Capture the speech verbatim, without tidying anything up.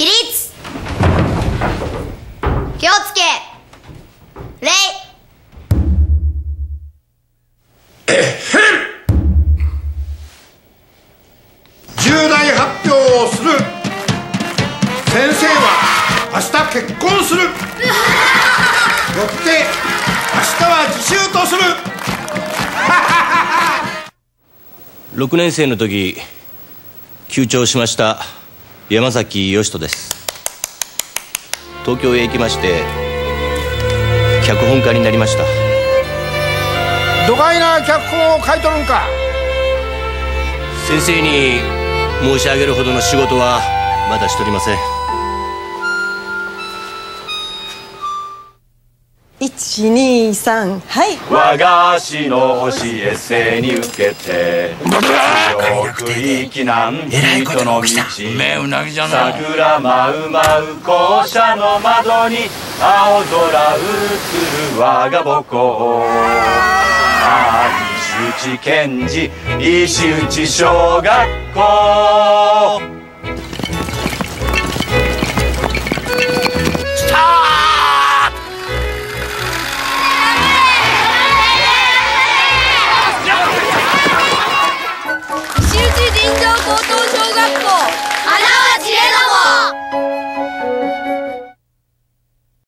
起立。気をつけ。礼。 えっへん。重大発表をする。先生は明日結婚する。よって明日は自習とする。 ろくねん生の時休庁しました山崎義人です。東京へ行きまして脚本家になりました。 どがいな脚本を書いとるんか。 先生に申し上げるほどの仕事はまだしとりません。 いちにさんはい。 和菓子の教えせに受けて強く生きなん人の道。桜舞う舞う校舎の窓に青空映る我が母校。ああ石内賢治石内小学校。